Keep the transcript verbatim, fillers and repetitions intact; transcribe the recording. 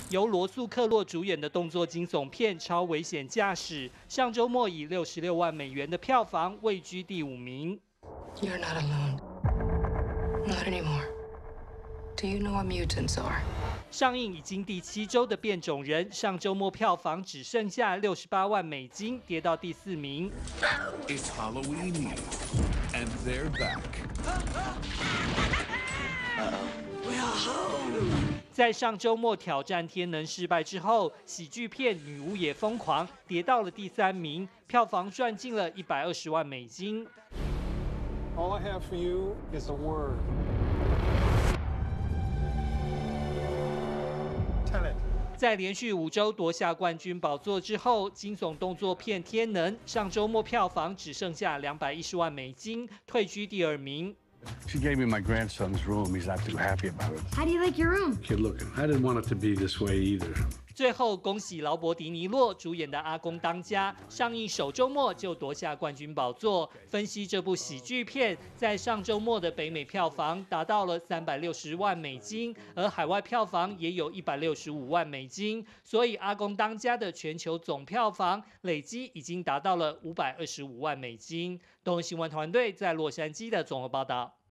由罗素·克洛主演的动作惊悚片《超危险驾驶》，上周末以六十六万美元的票房位居第五名。 You're not alone. Not anymore. Do you know what mutants are? 上映已经第七周的《变种人》，上周末票房只剩下六十八万美金，跌到第四名。 It's Halloween Eve, and they're back. We are home. 在上周末挑战天能失败之后，喜剧片《女巫也疯狂》跌到了第三名，票房赚进了一百二十万美金。 All I have for you is a word. Tenet. 在连续五周夺下冠军宝座之后，惊悚动作片《天能》上周末票房只剩下两百一十万美金，退居第二名。 She gave me my grandson's room. He's not too happy about it. How do you like your room? Kid looking. I didn't want it to be this way either. 最后，恭喜劳勃·迪尼洛主演的《阿公当家》上映首周末就夺下冠军宝座。分析这部喜剧片在上周末的北美票房达到了三百六十万美金，而海外票房也有一百六十五万美金，所以《阿公当家》的全球总票房累积已经达到了五百二十五万美金。东新闻团队在洛杉矶的综合报道。